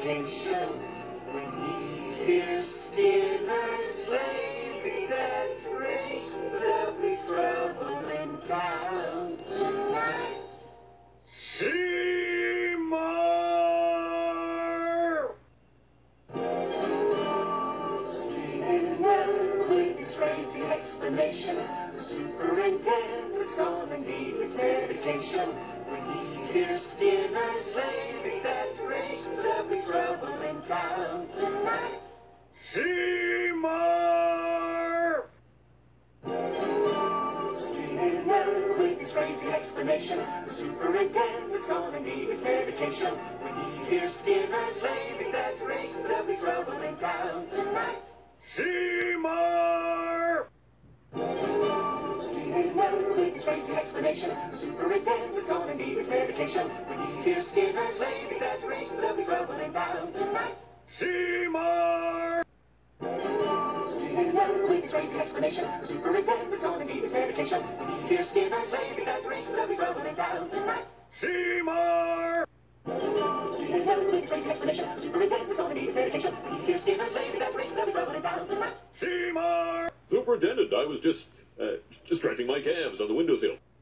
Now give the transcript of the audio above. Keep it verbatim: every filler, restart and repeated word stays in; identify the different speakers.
Speaker 1: medication. When he hears Skinner's lame exaggerations, there'll be trouble in town tonight. Seymour! Skinner with his crazy explanations. The superintendent's gonna need his medication. When he hears Skinner's lame exaggerations, there'll be trouble in town tonight. Seymour! Skinner with his crazy explanations. The superintendent's gonna need his medication. When he hears Skinner's lame exaggerations, there'll be trouble in town tonight. Seymour! Skinner with his crazy explanations. The superintendent's gonna need his medication. When he hears Skinner's lame exaggerations, there'll be trouble in town tonight. Seymour! Skinner with his crazy explanations. The superintendent's gonna need his medication. When he hears Skinner's lame exaggerations, there'll be trouble in town tonight. Seymour! Skinner with his crazy explanations. The superintendent's gonna need his medication. When he hears Skinner's lame exaggerations, there'll be trouble in town tonight. Seymour!
Speaker 2: Superintendent, I was just, uh, just stretching my calves on the windowsill.